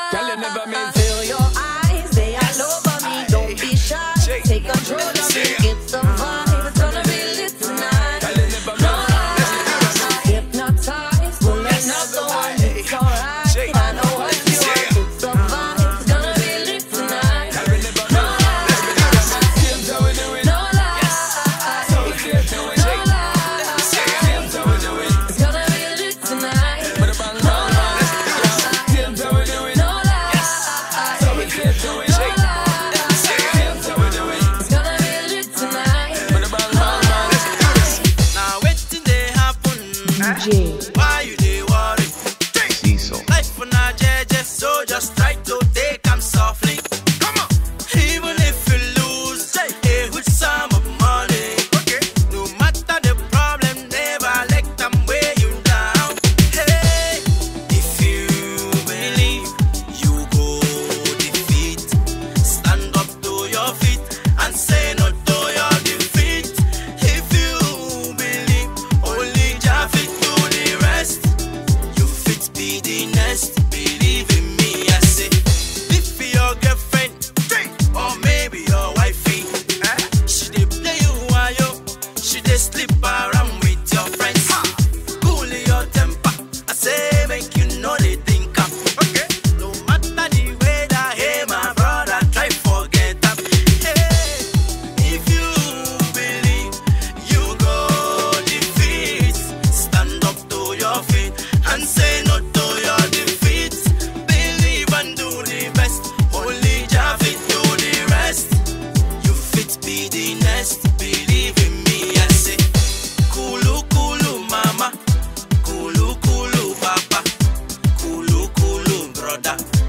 Girl, you never mean. Feel your eyes, they all over me. Don't be shy, take control of me. It's a vibe, it's gonna be lit tonight. Girl, you never mean. Hypnotized, pulling out the one. It's alright, I know what you want. It's a vibe, it's gonna be lit tonight. Girl, you never mean. Same how we do it. No lie, So we can't do it. no lie. Same how we do it. It's gonna be lit tonight. But bang No bang. lie, Same how we do it. no lie. So we can't do it. Same how we do it. It's gonna be lit tonight. But bang bang. Now wetin dey happen? DJ Why you dey worry? Cecil. Life for na jeje, so just try to take am softly. Come on. Even if you lose a huge sum of money, no matter the problem, never let them weigh you down. Hey, if you believe, you go defeat. Stand up to your feet and say no to your defeat. If you believe, only Jah fit do the rest. You fit be the next. Believe in me, I say. If your girlfriend or maybe your wifey, she dey play you while she dey sleep around with your friends. Cool your temper, I say make you know they think am. No matter the way that, hey my brother, try forget am. Hey, if you believe, you go defeat. Stand up to your feet and say no to your defeat. Believe and do the best. Only Jah fit do the rest. You fit be the next. Believe in me, I say. Kulu kulu mama, kulu kulu papa, kulu kulu brother.